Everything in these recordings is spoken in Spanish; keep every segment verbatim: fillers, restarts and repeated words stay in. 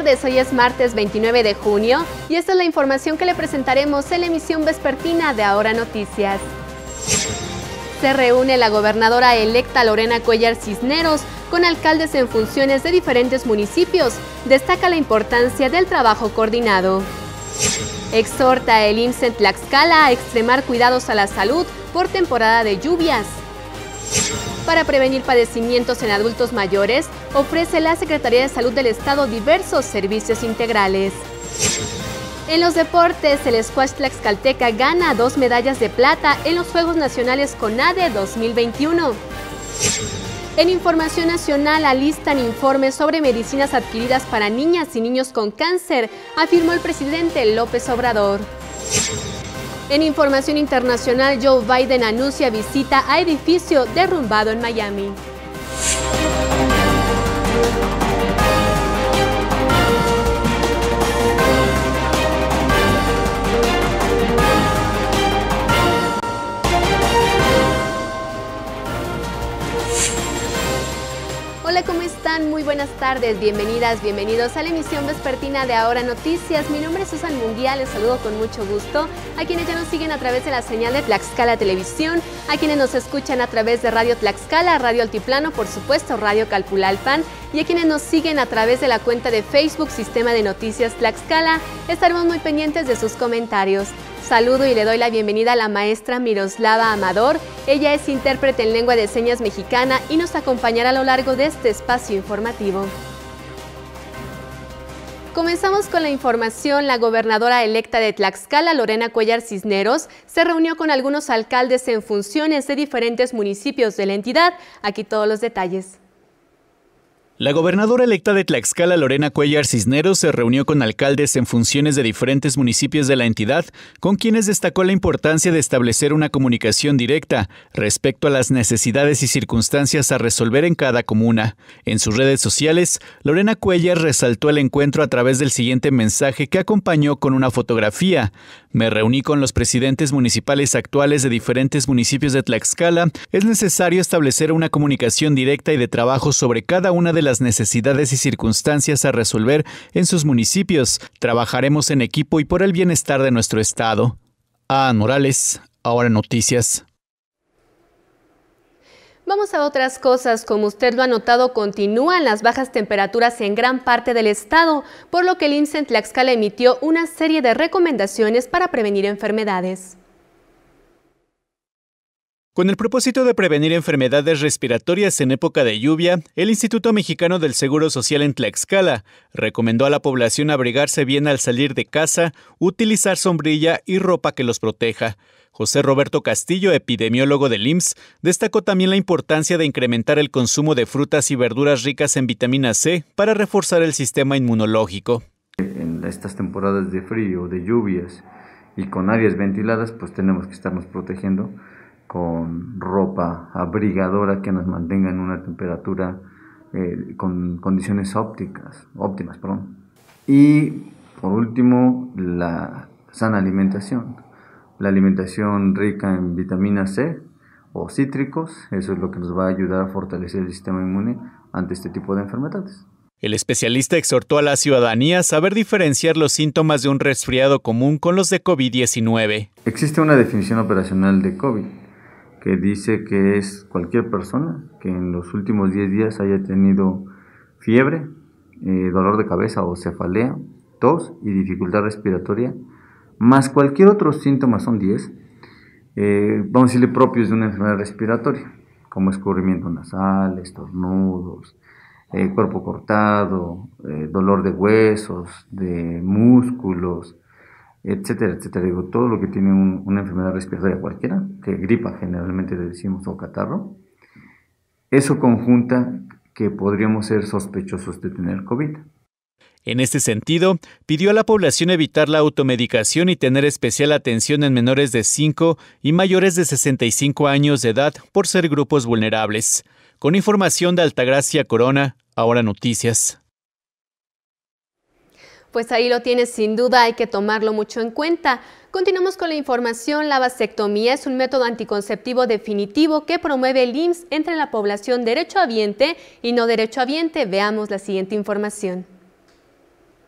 tardes, hoy es martes veintinueve de junio y esta es la información que le presentaremos en la emisión vespertina de Ahora Noticias. Se reúne la gobernadora electa Lorena Cuéllar Cisneros con alcaldes en funciones de diferentes municipios. Destaca la importancia del trabajo coordinado. Exhorta el I M S S en Tlaxcala a extremar cuidados a la salud por temporada de lluvias. Para prevenir padecimientos en adultos mayores, ofrece la Secretaría de Salud del Estado diversos servicios integrales. En los deportes, el squash tlaxcalteca gana dos medallas de plata en los Juegos Nacionales CONADE dos mil veintiuno. En información nacional, alistan informes sobre medicinas adquiridas para niñas y niños con cáncer, afirmó el presidente López Obrador. En información internacional, Joe Biden anuncia visita a edificio derrumbado en Miami. Hola, ¿cómo están? Muy buenas tardes, bienvenidas, bienvenidos a la emisión vespertina de Ahora Noticias. Mi nombre es Susan Munguía, les saludo con mucho gusto a quienes ya nos siguen a través de la señal de Tlaxcala Televisión, a quienes nos escuchan a través de Radio Tlaxcala, Radio Altiplano, por supuesto Radio Calpulalpan, y a quienes nos siguen a través de la cuenta de Facebook Sistema de Noticias Tlaxcala. Estaremos muy pendientes de sus comentarios. Saludo y le doy la bienvenida a la maestra Miroslava Amador. Ella es intérprete en lengua de señas mexicana y nos acompañará a lo largo de este espacio informativo. Comenzamos con la información. La gobernadora electa de Tlaxcala, Lorena Cuéllar Cisneros, se reunió con algunos alcaldes en funciones de diferentes municipios de la entidad. Aquí todos los detalles. La gobernadora electa de Tlaxcala, Lorena Cuéllar Cisneros, se reunió con alcaldes en funciones de diferentes municipios de la entidad, con quienes destacó la importancia de establecer una comunicación directa respecto a las necesidades y circunstancias a resolver en cada comuna. En sus redes sociales, Lorena Cuéllar resaltó el encuentro a través del siguiente mensaje que acompañó con una fotografía. Me reuní con los presidentes municipales actuales de diferentes municipios de Tlaxcala. Es necesario establecer una comunicación directa y de trabajo sobre cada una de las necesidades y circunstancias a resolver en sus municipios. Trabajaremos en equipo y por el bienestar de nuestro estado. Ann Morales, Ahora Noticias. Vamos a otras cosas. Como usted lo ha notado, continúan las bajas temperaturas en gran parte del estado, por lo que el I M S S en Tlaxcala emitió una serie de recomendaciones para prevenir enfermedades. Con el propósito de prevenir enfermedades respiratorias en época de lluvia, el Instituto Mexicano del Seguro Social en Tlaxcala recomendó a la población abrigarse bien al salir de casa, utilizar sombrilla y ropa que los proteja. José Roberto Castillo, epidemiólogo del I M S S, destacó también la importancia de incrementar el consumo de frutas y verduras ricas en vitamina C para reforzar el sistema inmunológico. En estas temporadas de frío, de lluvias y con áreas ventiladas, pues tenemos que estarnos protegiendo con ropa abrigadora que nos mantenga en una temperatura eh, con condiciones ópticas, óptimas. Perdón. Y por último, la sana alimentación. La alimentación rica en vitamina C o cítricos, eso es lo que nos va a ayudar a fortalecer el sistema inmune ante este tipo de enfermedades. El especialista exhortó a la ciudadanía a saber diferenciar los síntomas de un resfriado común con los de COVID diecinueve. Existe una definición operacional de COVID que dice que es cualquier persona que en los últimos diez días haya tenido fiebre, eh, dolor de cabeza o cefalea, tos y dificultad respiratoria, más cualquier otro síntoma, son diez, eh, vamos a decirle propios de una enfermedad respiratoria, como escurrimiento nasal, estornudos, eh, cuerpo cortado, eh, dolor de huesos, de músculos, etcétera, etcétera. Digo, todo lo que tiene un, una enfermedad respiratoria cualquiera, que gripa generalmente le decimos, o catarro, eso conjunta que podríamos ser sospechosos de tener COVID. En este sentido, pidió a la población evitar la automedicación y tener especial atención en menores de cinco y mayores de sesenta y cinco años de edad por ser grupos vulnerables. Con información de Altagracia Corona, Ahora Noticias. Pues ahí lo tienes, sin duda hay que tomarlo mucho en cuenta. Continuamos con la información. La vasectomía es un método anticonceptivo definitivo que promueve el I M S S entre la población derechohabiente y no derechohabiente. Veamos la siguiente información.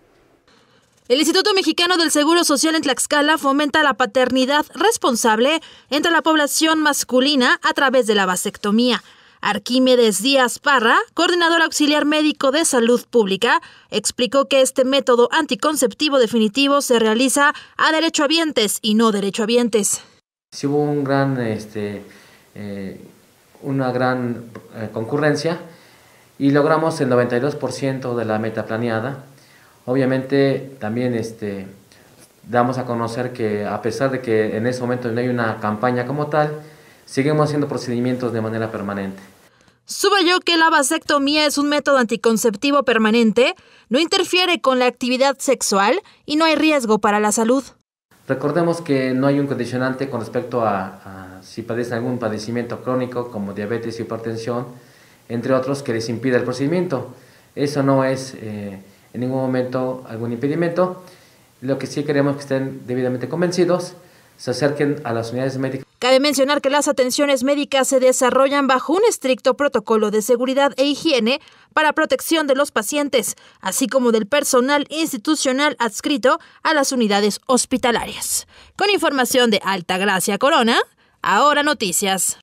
El Instituto Mexicano del Seguro Social en Tlaxcala fomenta la paternidad responsable entre la población masculina a través de la vasectomía. Arquímedes Díaz Parra, coordinador auxiliar médico de salud pública, explicó que este método anticonceptivo definitivo se realiza a derechohabientes y no derechohabientes. Sí hubo un gran, este, eh, una gran eh, concurrencia y logramos el noventa y dos por ciento de la meta planeada. Obviamente también este, damos a conocer que a pesar de que en ese momento no hay una campaña como tal, seguimos haciendo procedimientos de manera permanente. Subrayó que la vasectomía es un método anticonceptivo permanente, no interfiere con la actividad sexual y no hay riesgo para la salud. Recordemos que no hay un condicionante con respecto a, a si padecen algún padecimiento crónico como diabetes, hipertensión, entre otros, que les impida el procedimiento. Eso no es eh, en ningún momento algún impedimento. Lo que sí queremos que estén debidamente convencidos, se acerquen a las unidades médicas. Cabe mencionar que las atenciones médicas se desarrollan bajo un estricto protocolo de seguridad e higiene para protección de los pacientes, así como del personal institucional adscrito a las unidades hospitalarias. Con información de Altagracia Corona, Ahora Noticias.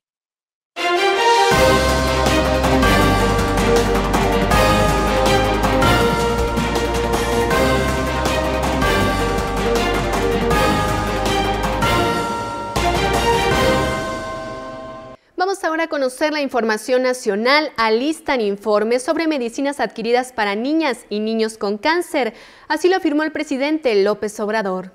Vamos ahora a conocer la información nacional. Alistan informes sobre medicinas adquiridas para niñas y niños con cáncer. Así lo afirmó el presidente López Obrador.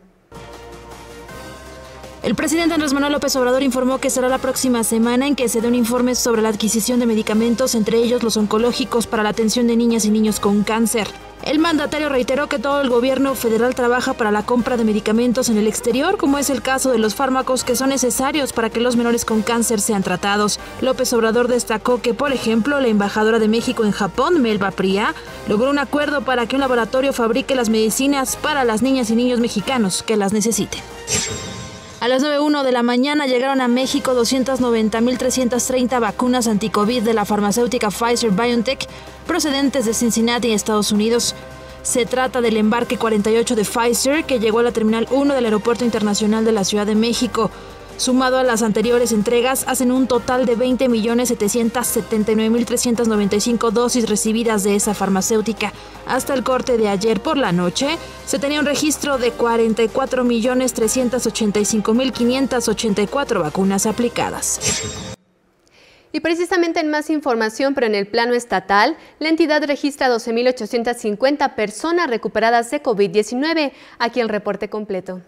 El presidente Andrés Manuel López Obrador informó que será la próxima semana en que se dé un informe sobre la adquisición de medicamentos, entre ellos los oncológicos, para la atención de niñas y niños con cáncer. El mandatario reiteró que todo el gobierno federal trabaja para la compra de medicamentos en el exterior, como es el caso de los fármacos que son necesarios para que los menores con cáncer sean tratados. López Obrador destacó que, por ejemplo, la embajadora de México en Japón, Melba Priá, logró un acuerdo para que un laboratorio fabrique las medicinas para las niñas y niños mexicanos que las necesiten. A las nueve uno de la mañana llegaron a México doscientas noventa mil trescientas treinta vacunas anticovid de la farmacéutica Pfizer-BioNTech procedentes de Cincinnati, Estados Unidos. Se trata del embarque cuarenta y ocho de Pfizer que llegó a la Terminal uno del Aeropuerto Internacional de la Ciudad de México. Sumado a las anteriores entregas, hacen un total de veinte millones setecientos setenta y nueve mil trescientas noventa y cinco dosis recibidas de esa farmacéutica. Hasta el corte de ayer por la noche, se tenía un registro de cuarenta y cuatro millones trescientos ochenta y cinco mil quinientas ochenta y cuatro vacunas aplicadas. Y precisamente en más información, pero en el plano estatal, la entidad registra doce mil ochocientas cincuenta personas recuperadas de COVID diecinueve. Aquí el reporte completo.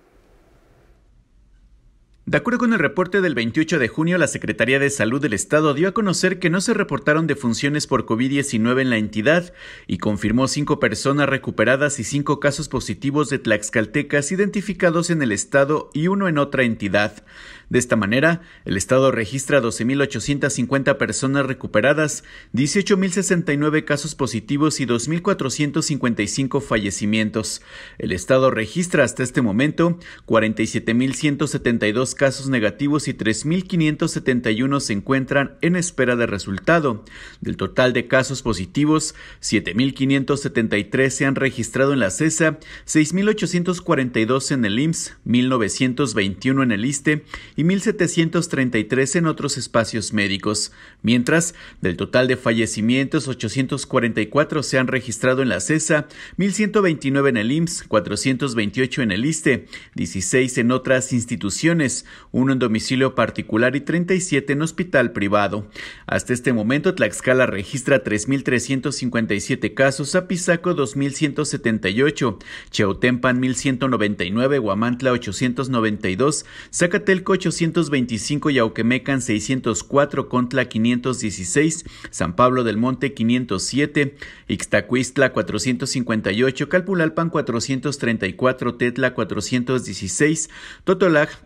De acuerdo con el reporte del veintiocho de junio, la Secretaría de Salud del Estado dio a conocer que no se reportaron defunciones por COVID diecinueve en la entidad y confirmó cinco personas recuperadas y cinco casos positivos de tlaxcaltecas identificados en el Estado y uno en otra entidad. De esta manera, el Estado registra doce mil ochocientas cincuenta personas recuperadas, dieciocho mil sesenta y nueve casos positivos y dos mil cuatrocientos cincuenta y cinco fallecimientos. El Estado registra hasta este momento cuarenta y siete mil ciento setenta y dos casos negativos y tres mil quinientos setenta y uno se encuentran en espera de resultado. Del total de casos positivos, siete mil quinientos setenta y tres se han registrado en la CESA, seis mil ochocientos cuarenta y dos en el I M S S, mil novecientos veintiuno en el ISSSTE y mil setecientos treinta y tres en otros espacios médicos. Mientras, del total de fallecimientos, ochocientos cuarenta y cuatro se han registrado en la CESA, mil ciento veintinueve en el I M S S, cuatrocientos veintiocho en el ISSSTE, dieciséis en otras instituciones, uno en domicilio particular y treinta y siete en hospital privado. Hasta este momento, Tlaxcala registra tres mil trescientos cincuenta y siete casos, Apizaco dos mil ciento setenta y ocho, Chautempan mil ciento noventa y nueve, Huamantla ochocientos noventa y dos, Zacatelco ochocientos veinticinco y Auquemecan seiscientos cuatro, Contla quinientos dieciséis, San Pablo del Monte quinientos siete, Ixtacuistla cuatrocientos cincuenta y ocho, Calpulalpan cuatrocientos treinta y cuatro, Tetla cuatrocientos dieciséis, Totolac cuatrocientos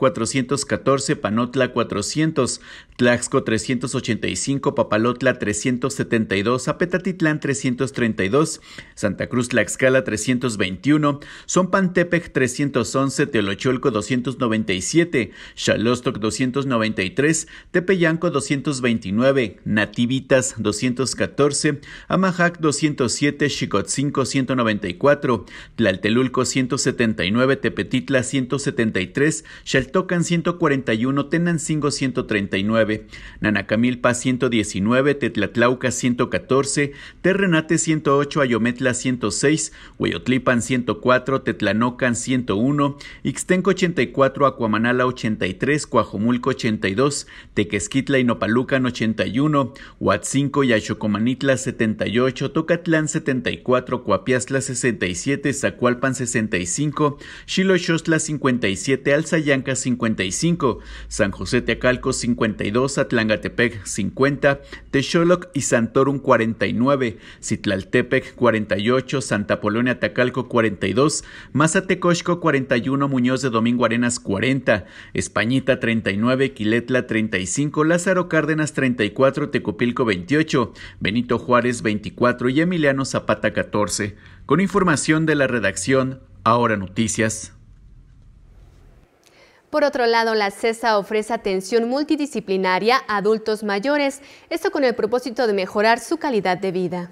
trescientos catorce, Panotla cuatrocientos, Tlaxco trescientos ochenta y cinco, Papalotla trescientos setenta y dos, Apetatitlán trescientos treinta y dos, Santa Cruz Tlaxcala trescientos veintiuno, Zompantepec trescientos once, Teolocholco doscientos noventa y siete, Xalostoc doscientos noventa y tres, Tepeyanco doscientos veintinueve, Nativitas doscientos catorce, Amajac doscientos siete, Xicotzinco ciento noventa y cuatro, Tlaltelulco ciento setenta y nueve, Tepetitla ciento setenta y tres, Xaltocan ciento cuarenta y uno, Tenancingo ciento treinta y nueve, Nanacamilpa ciento diecinueve, Tetlatlauca ciento catorce, Terrenate ciento ocho, Ayometla ciento seis, Hueyotlipan ciento cuatro, Tetlanocan ciento uno, Ixtenco ochenta y cuatro, Acuamanala ochenta y tres, Coajomulco ochenta y dos, Tequesquitla y Nopalucan ochenta y uno, Huatzinco y Axocomanitla setenta y ocho, Tocatlán setenta y cuatro, Coapiastla sesenta y siete, Zacualpan sesenta y cinco, Xiloxostla cincuenta y siete, Alzayanca cincuenta y cinco, San José Teacalco cincuenta y dos, Atlangatepec cincuenta, Texoloc y Santorum cuarenta y nueve, Citlaltepec cuarenta y ocho, Santa Polonia Tacalco cuarenta y dos, Mazatecoxco cuarenta y uno, Muñoz de Domingo Arenas cuarenta, Españita treinta y nueve, Quiletla treinta y cinco, Lázaro Cárdenas treinta y cuatro, Tecopilco veintiocho, Benito Juárez veinticuatro y Emiliano Zapata catorce. Con información de la redacción, Ahora Noticias. Por otro lado, la CESA ofrece atención multidisciplinaria a adultos mayores, esto con el propósito de mejorar su calidad de vida.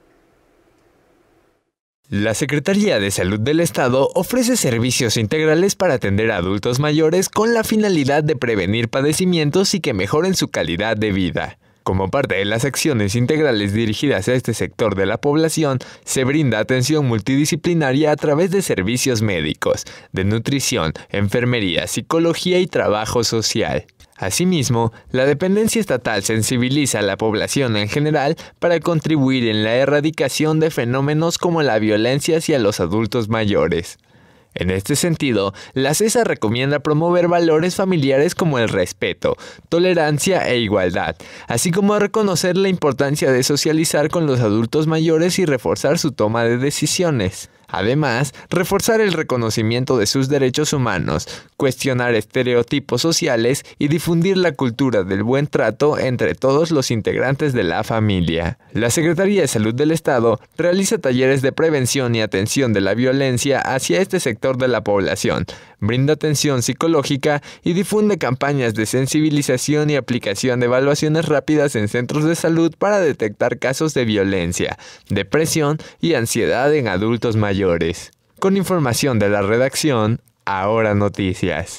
La Secretaría de Salud del Estado ofrece servicios integrales para atender a adultos mayores con la finalidad de prevenir padecimientos y que mejoren su calidad de vida. Como parte de las acciones integrales dirigidas a este sector de la población, se brinda atención multidisciplinaria a través de servicios médicos, de nutrición, enfermería, psicología y trabajo social. Asimismo, la dependencia estatal sensibiliza a la población en general para contribuir en la erradicación de fenómenos como la violencia hacia los adultos mayores. En este sentido, la CESA recomienda promover valores familiares como el respeto, tolerancia e igualdad, así como reconocer la importancia de socializar con los adultos mayores y reforzar su toma de decisiones. Además, reforzar el reconocimiento de sus derechos humanos, cuestionar estereotipos sociales y difundir la cultura del buen trato entre todos los integrantes de la familia. La Secretaría de Salud del Estado realiza talleres de prevención y atención de la violencia hacia este sector de la población, brinda atención psicológica y difunde campañas de sensibilización y aplicación de evaluaciones rápidas en centros de salud para detectar casos de violencia, depresión y ansiedad en adultos mayores. Con información de la redacción, Ahora Noticias.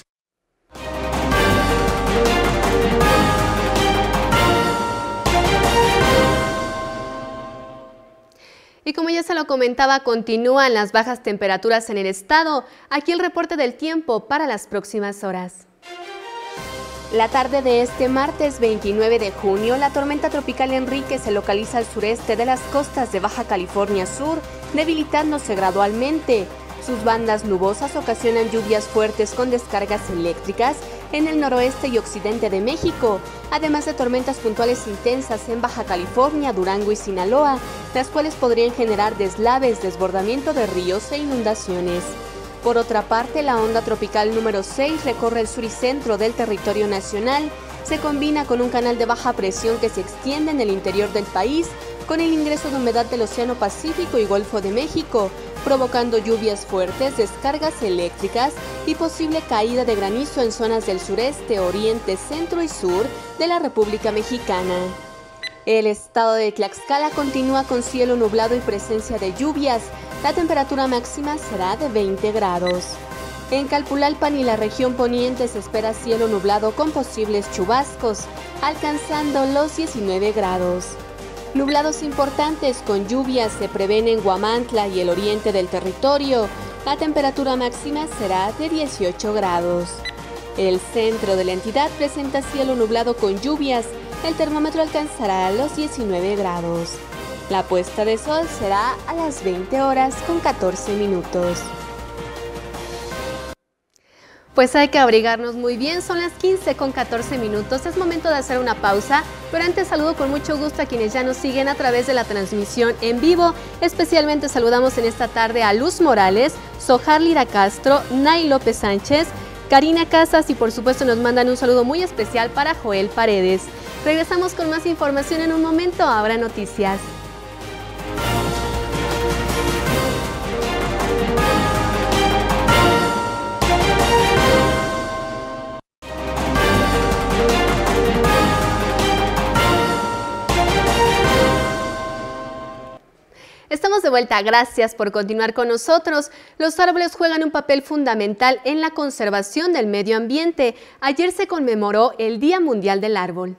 Y como ya se lo comentaba, continúan las bajas temperaturas en el estado. Aquí el reporte del tiempo para las próximas horas. La tarde de este martes veintinueve de junio, la tormenta tropical Enrique se localiza al sureste de las costas de Baja California Sur, debilitándose gradualmente. Sus bandas nubosas ocasionan lluvias fuertes con descargas eléctricas en el noroeste y occidente de México, además de tormentas puntuales intensas en Baja California, Durango y Sinaloa, las cuales podrían generar deslaves, desbordamiento de ríos e inundaciones. Por otra parte, la onda tropical número seis recorre el sur y centro del territorio nacional, se combina con un canal de baja presión que se extiende en el interior del país, con el ingreso de humedad del Océano Pacífico y Golfo de México, provocando lluvias fuertes, descargas eléctricas y posible caída de granizo en zonas del sureste, oriente, centro y sur de la República Mexicana. El estado de Tlaxcala continúa con cielo nublado y presencia de lluvias. La temperatura máxima será de veinte grados. En Calpulalpan y la región poniente se espera cielo nublado con posibles chubascos, alcanzando los diecinueve grados. Nublados importantes con lluvias se prevén en Huamantla y el oriente del territorio. La temperatura máxima será de dieciocho grados. El centro de la entidad presenta cielo nublado con lluvias. El termómetro alcanzará los diecinueve grados. La puesta de sol será a las veinte horas con catorce minutos. Pues hay que abrigarnos muy bien, son las quince con catorce minutos, es momento de hacer una pausa, pero antes saludo con mucho gusto a quienes ya nos siguen a través de la transmisión en vivo. Especialmente saludamos en esta tarde a Luz Morales, Sojar Lira Castro, Nay López Sánchez, Karina Casas y por supuesto nos mandan un saludo muy especial para Joel Paredes. Regresamos con más información en un momento, Ahora Noticias. Estamos de vuelta, gracias por continuar con nosotros. Los árboles juegan un papel fundamental en la conservación del medio ambiente. Ayer se conmemoró el Día Mundial del Árbol.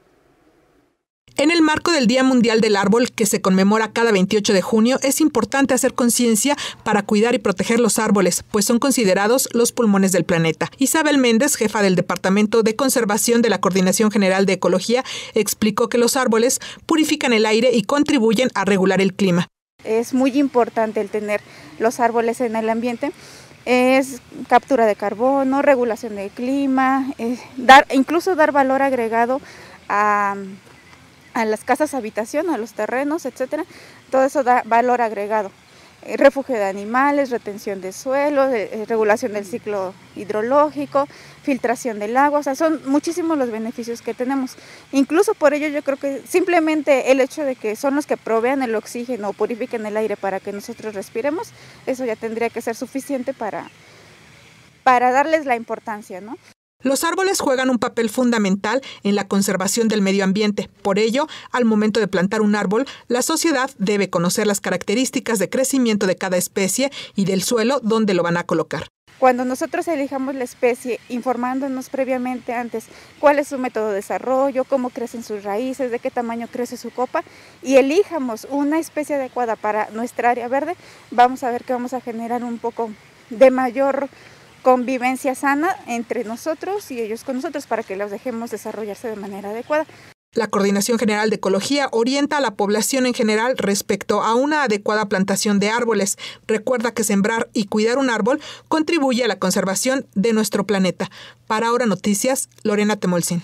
En el marco del Día Mundial del Árbol, que se conmemora cada veintiocho de junio, es importante hacer conciencia para cuidar y proteger los árboles, pues son considerados los pulmones del planeta. Isabel Méndez, jefa del Departamento de Conservación de la Coordinación General de Ecología, explicó que los árboles purifican el aire y contribuyen a regular el clima. Es muy importante el tener los árboles en el ambiente. Es captura de carbono, regulación del clima, eh, dar, incluso dar valor agregado a... a las casas habitación, a los terrenos, etcétera. Todo eso da valor agregado. Eh, refugio de animales, retención de suelo, eh, regulación del ciclo hidrológico, filtración del agua, o sea, son muchísimos los beneficios que tenemos. Incluso por ello yo creo que simplemente el hecho de que son los que provean el oxígeno o purifiquen el aire para que nosotros respiremos, eso ya tendría que ser suficiente para, para darles la importancia, ¿no? Los árboles juegan un papel fundamental en la conservación del medio ambiente. Por ello, al momento de plantar un árbol, la sociedad debe conocer las características de crecimiento de cada especie y del suelo donde lo van a colocar. Cuando nosotros elijamos la especie, informándonos previamente antes cuál es su método de desarrollo, cómo crecen sus raíces, de qué tamaño crece su copa, y elijamos una especie adecuada para nuestra área verde, vamos a ver que vamos a generar un poco de mayor convivencia sana entre nosotros y ellos con nosotros para que los dejemos desarrollarse de manera adecuada. La Coordinación General de Ecología orienta a la población en general respecto a una adecuada plantación de árboles. Recuerda que sembrar y cuidar un árbol contribuye a la conservación de nuestro planeta. Para Ahora Noticias, Lorena Temolsin.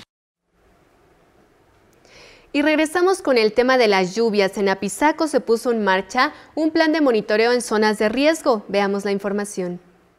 Y regresamos con el tema de las lluvias. En Apizaco se puso en marcha un plan de monitoreo en zonas de riesgo. Veamos la información.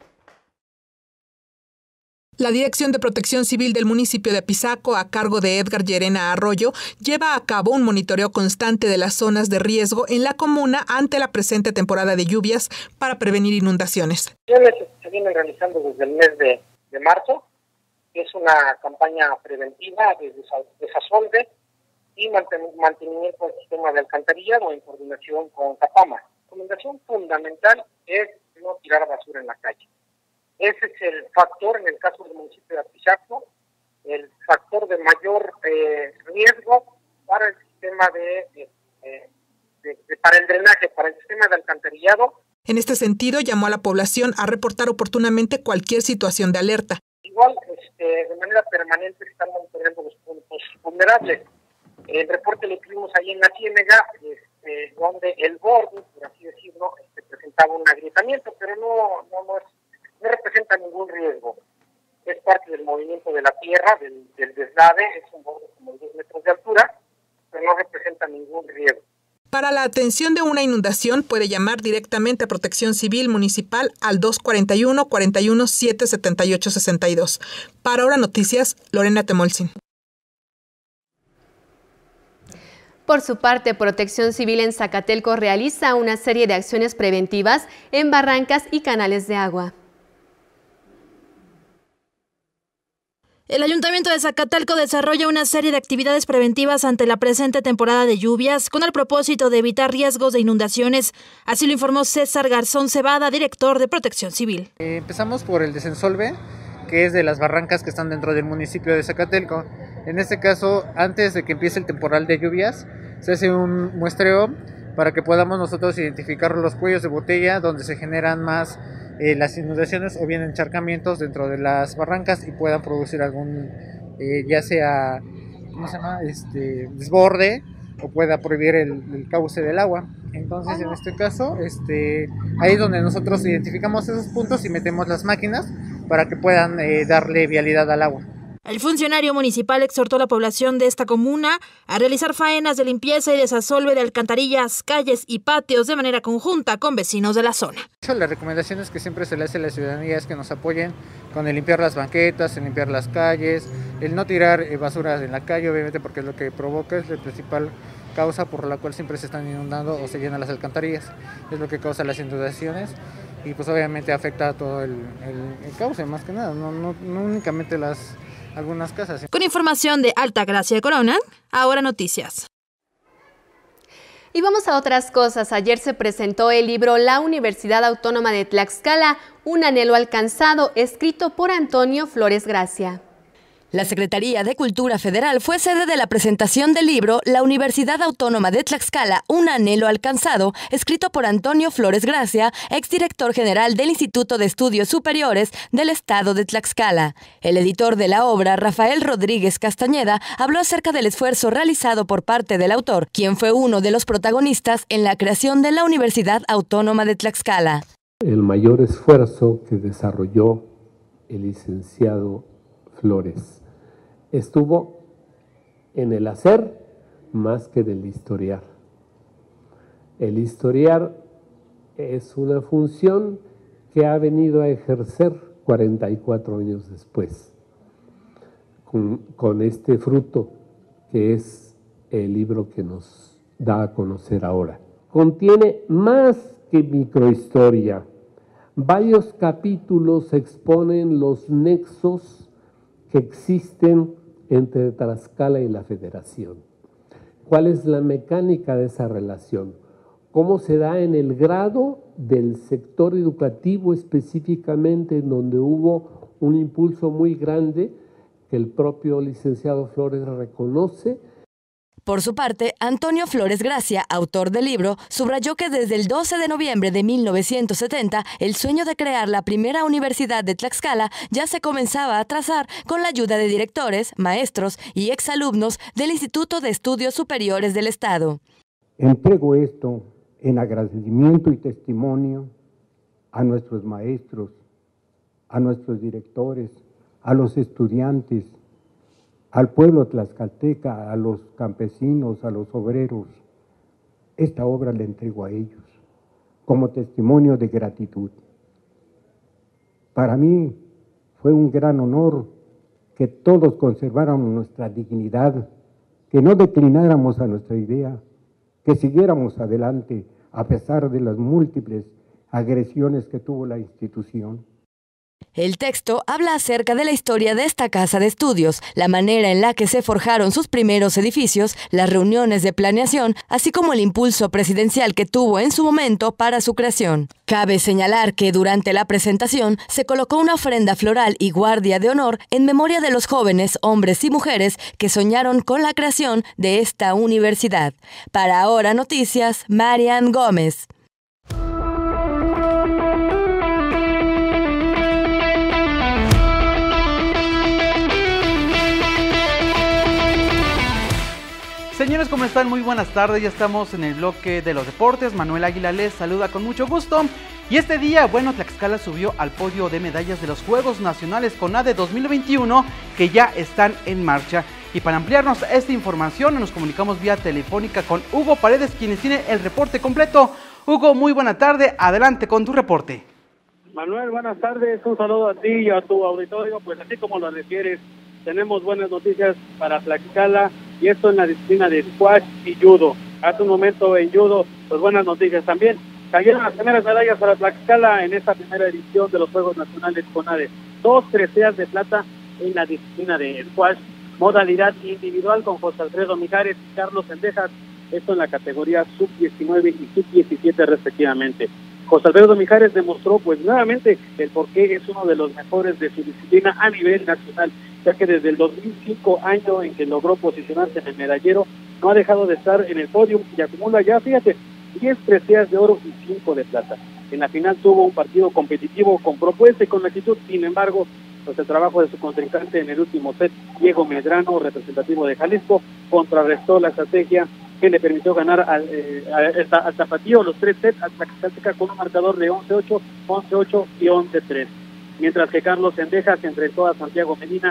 La Dirección de Protección Civil del municipio de Apizaco, a cargo de Edgar Llerena Arroyo, lleva a cabo un monitoreo constante de las zonas de riesgo en la comuna ante la presente temporada de lluvias para prevenir inundaciones. Se viene realizando desde el mes de, de marzo, es una campaña preventiva de desasolve y mantenimiento del sistema de alcantarillado en coordinación con Capama. La recomendación fundamental es no tirar basura en la calle. Ese es el factor, en el caso del municipio de Apizaco, el factor de mayor eh, riesgo para el sistema de, de, de, de, para el drenaje, para el sistema de alcantarillado. En este sentido, llamó a la población a reportar oportunamente cualquier situación de alerta. Igual, este, de manera permanente están monitoreando los puntos vulnerables. El reporte lo tuvimos ahí en la Ciénega, este, donde el borde, por así decirlo, este, presentaba un agrietamiento, pero no, no, no es no representa ningún riesgo. Es parte del movimiento de la tierra, del, del deslave, es un borde como de dos metros de altura, pero no representa ningún riesgo. Para la atención de una inundación puede llamar directamente a Protección Civil Municipal al dos cuarenta y uno, cuarenta y uno, siete setenta y ocho, sesenta y dos. Para Ahora Noticias, Lorena Temolsin. Por su parte, Protección Civil en Zacatelco realiza una serie de acciones preventivas en barrancas y canales de agua. El Ayuntamiento de Zacatelco desarrolla una serie de actividades preventivas ante la presente temporada de lluvias con el propósito de evitar riesgos de inundaciones. Así lo informó César Garzón Cebada, director de Protección Civil. Eh, empezamos por el desensolve, que es de las barrancas que están dentro del municipio de Zacatelco. En este caso, antes de que empiece el temporal de lluvias, se hace un muestreo para que podamos nosotros identificar los cuellos de botella donde se generan más Eh, las inundaciones o bien encharcamientos dentro de las barrancas y puedan producir algún, eh, ya sea, ¿cómo se llama? Este, desborde o pueda prohibir el, el cauce del agua. Entonces, en este caso, este, ahí es donde nosotros identificamos esos puntos y metemos las máquinas para que puedan eh, darle vialidad al agua. El funcionario municipal exhortó a la población de esta comuna a realizar faenas de limpieza y desasolve de alcantarillas, calles y patios de manera conjunta con vecinos de la zona. Las recomendaciones que siempre se le hace a la ciudadanía es que nos apoyen con el limpiar las banquetas, el limpiar las calles, el no tirar basuras en la calle, obviamente porque es lo que provoca, es la principal causa por la cual siempre se están inundando o se llenan las alcantarillas, es lo que causa las inundaciones y pues obviamente afecta a todo el, el, el cauce más que nada, no, no, no únicamente las algunas casas. Con información de Alta Gracia Corona, Ahora Noticias. Y vamos a otras cosas. Ayer se presentó el libro La Universidad Autónoma de Tlaxcala, un anhelo alcanzado, escrito por Antonio Flores Gracia. La Secretaría de Cultura Federal fue sede de la presentación del libro La Universidad Autónoma de Tlaxcala, un anhelo alcanzado, escrito por Antonio Flores Gracia, exdirector general del Instituto de Estudios Superiores del Estado de Tlaxcala. El editor de la obra, Rafael Rodríguez Castañeda, habló acerca del esfuerzo realizado por parte del autor, quien fue uno de los protagonistas en la creación de la Universidad Autónoma de Tlaxcala. El mayor esfuerzo que desarrolló el licenciado Flores estuvo en el hacer más que en el historiar. El historiar es una función que ha venido a ejercer cuarenta y cuatro años después, con, con este fruto que es el libro que nos da a conocer ahora. Contiene más que microhistoria. Varios capítulos exponen los nexos que existen entre Tlaxcala y la Federación. ¿Cuál es la mecánica de esa relación? ¿Cómo se da en el grado del sector educativo específicamente, en donde hubo un impulso muy grande que el propio licenciado Flores reconoce? Por su parte, Antonio Flores Gracia, autor del libro, subrayó que desde el doce de noviembre de mil novecientos setenta, el sueño de crear la primera universidad de Tlaxcala ya se comenzaba a trazar con la ayuda de directores, maestros y exalumnos del Instituto de Estudios Superiores del Estado. Entrego esto en agradecimiento y testimonio a nuestros maestros, a nuestros directores, a los estudiantes, al pueblo tlaxcalteca, a los campesinos, a los obreros. Esta obra la entrego a ellos como testimonio de gratitud. Para mí fue un gran honor que todos conserváramos nuestra dignidad, que no declináramos a nuestra idea, que siguiéramos adelante a pesar de las múltiples agresiones que tuvo la institución. El texto habla acerca de la historia de esta casa de estudios, la manera en la que se forjaron sus primeros edificios, las reuniones de planeación, así como el impulso presidencial que tuvo en su momento para su creación. Cabe señalar que durante la presentación se colocó una ofrenda floral y guardia de honor en memoria de los jóvenes hombres y mujeres que soñaron con la creación de esta universidad. Para Ahora Noticias, Marian Gómez. Señores, ¿cómo están? Muy buenas tardes, ya estamos en el bloque de los deportes. Manuel Águila les saluda con mucho gusto. Y este día, bueno, Tlaxcala subió al podio de medallas de los Juegos Nacionales CONADE dos mil veintiuno, que ya están en marcha. Y para ampliarnos esta información, nos comunicamos vía telefónica con Hugo Paredes, quien tiene el reporte completo. Hugo, muy buena tarde, adelante con tu reporte. Manuel, buenas tardes, un saludo a ti y a tu auditorio. Pues así como lo refieres, tenemos buenas noticias para Tlaxcala, y esto en la disciplina de squash y judo. Hace un momento en judo, pues buenas noticias también. Cayeron las primeras medallas para Tlaxcala en esta primera edición de los Juegos Nacionales CONADE. Dos preseas de plata en la disciplina de squash, modalidad individual, con José Alfredo Mijares y Carlos Sendejas, esto en la categoría sub diecinueve y sub diecisiete respectivamente. José Alfredo Mijares demostró pues nuevamente el por qué es uno de los mejores de su disciplina a nivel nacional, ya que desde el dos mil cinco, año en que logró posicionarse en el medallero, no ha dejado de estar en el podio y acumula ya, fíjate, diez preseas de oro y cinco de plata. En la final tuvo un partido competitivo con propuesta y con actitud, sin embargo, pues el trabajo de su contrincante en el último set, Diego Medrano, representativo de Jalisco, contrarrestó la estrategia que le permitió ganar al, eh, al Tapatío los tres sets a Tlaxcalteca con un marcador de once ocho, once ocho y once tres. Mientras que Carlos Sendejas se enfrentó a Santiago Medina,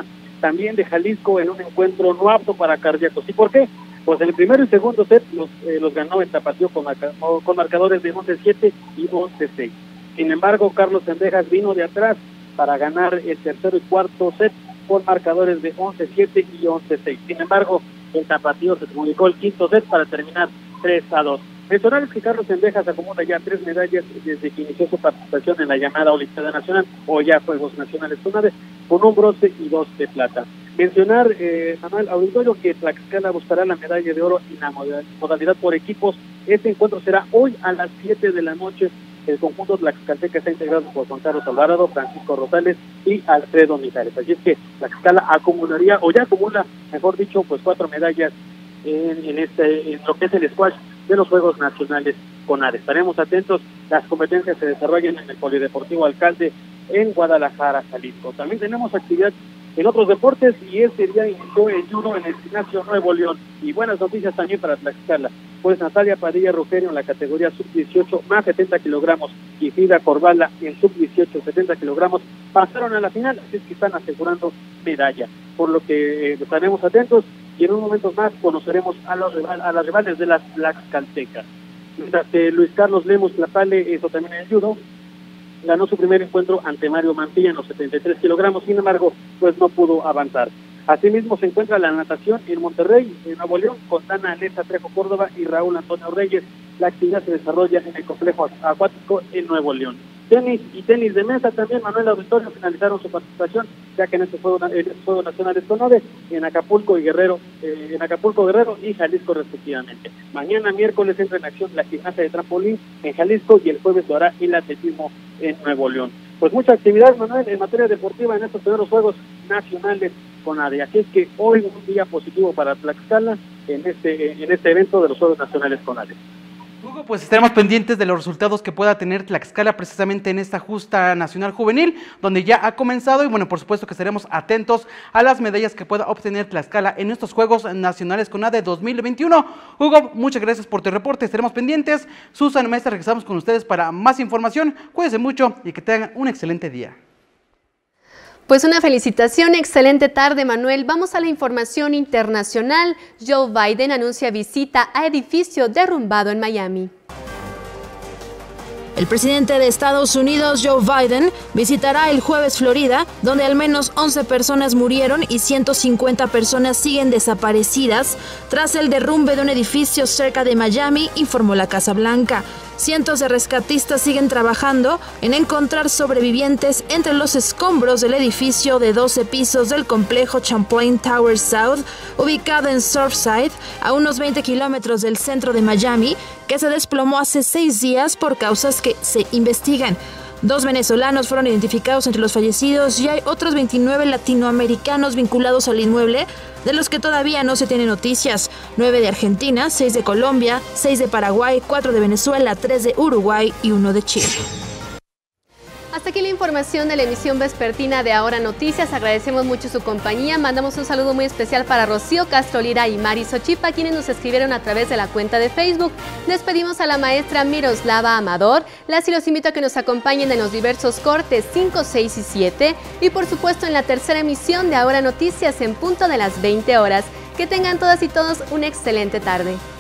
también de Jalisco en un encuentro no apto para cardíacos. ¿Y por qué? Pues en el primero y segundo set los, eh, los ganó el Tapatío con, marca, con marcadores de once siete y once seis. Sin embargo, Carlos Cendejas vino de atrás para ganar el tercero y cuarto set con marcadores de once siete y once seis. Sin embargo, el Tapatío se comunicó el quinto set para terminar tres a dos. Mencionar es que Carlos Cendejas acumula ya tres medallas desde que inició su participación en la llamada Olimpiada Nacional, o ya Juegos Nacionales CONADE, con un bronce y dos de plata. Mencionar, eh, Manuel Auditorio, que Tlaxcala buscará la medalla de oro en la modalidad por equipos. Este encuentro será hoy a las siete de la noche. El conjunto tlaxcalteca está integrado por Juan Carlos Alvarado, Francisco Rosales y Alfredo Mijares. Así es que Tlaxcala acumularía, o ya acumula, mejor dicho, pues cuatro medallas en, en, este, en lo que es el squash de los Juegos Nacionales CONADE. Estaremos atentos, las competencias se desarrollan en el Polideportivo Alcalde en Guadalajara, Jalisco. También tenemos actividad en otros deportes y este día inició el judo en el gimnasio Nuevo León. Y buenas noticias también para Tlaxcala, pues Natalia Padilla Rugerio en la categoría sub dieciocho más setenta kilogramos y Frida Corvala en sub dieciocho setenta kilogramos pasaron a la final, así es que están asegurando medalla, por lo que eh, estaremos atentos y en un momento más conoceremos a, los rival, a las rivales de las tlaxcaltecas. Mientras que Luis Carlos Lemus Tlapale, eso también en el judo, ganó su primer encuentro ante Mario Mantilla en los setenta y tres kilogramos, sin embargo, pues no pudo avanzar. Asimismo se encuentra la natación en Monterrey, en Nuevo León, con Dana Alesa Trejo Córdoba y Raúl Antonio Reyes. La actividad se desarrolla en el complejo acuático en Nuevo León. Tenis y tenis de mesa también, Manuel Auditorio, finalizaron su participación, ya que en este Juego, en este Juego Nacionales CONADE, en Acapulco y Guerrero, eh, en Acapulco, Guerrero y Jalisco respectivamente. Mañana miércoles entra en acción la gimnasia de trampolín en Jalisco y el jueves lo hará el atletismo en Nuevo León. Pues mucha actividad, Manuel, en materia deportiva en estos primeros Juegos Nacionales CONADE. Así es que hoy un día positivo para Tlaxcala en este, en este evento de los Juegos Nacionales CONADE. Hugo, pues estaremos pendientes de los resultados que pueda tener Tlaxcala precisamente en esta justa nacional juvenil, donde ya ha comenzado y bueno, por supuesto que estaremos atentos a las medallas que pueda obtener Tlaxcala en estos Juegos Nacionales CONADE dos mil veintiuno. Hugo, muchas gracias por tu reporte, estaremos pendientes. Susana Maestra, regresamos con ustedes para más información. Cuídense mucho y que tengan un excelente día. Pues una felicitación, excelente tarde, Manuel. Vamos a la información internacional. Joe Biden anuncia visita a edificio derrumbado en Miami. El presidente de Estados Unidos, Joe Biden, visitará el jueves Florida, donde al menos once personas murieron y ciento cincuenta personas siguen desaparecidas tras el derrumbe de un edificio cerca de Miami, informó la Casa Blanca. Cientos de rescatistas siguen trabajando en encontrar sobrevivientes entre los escombros del edificio de doce pisos del complejo Champlain Tower South, ubicado en Surfside, a unos veinte kilómetros del centro de Miami, que se desplomó hace seis días por causas que se investigan. Dos venezolanos fueron identificados entre los fallecidos y hay otros veintinueve latinoamericanos vinculados al inmueble, de los que todavía no se tienen noticias. Nueve de Argentina, seis de Colombia, seis de Paraguay, cuatro de Venezuela, tres de Uruguay y uno de Chile. Hasta aquí la información de la emisión vespertina de Ahora Noticias. Agradecemos mucho su compañía. Mandamos un saludo muy especial para Rocío Castro Lira y Mari Sochipa, quienes nos escribieron a través de la cuenta de Facebook. Despedimos a la maestra Miroslava Amador. Las y los invito a que nos acompañen en los diversos cortes cinco, seis y siete. Y por supuesto en la tercera emisión de Ahora Noticias en punto de las veinte horas. Que tengan todas y todos una excelente tarde.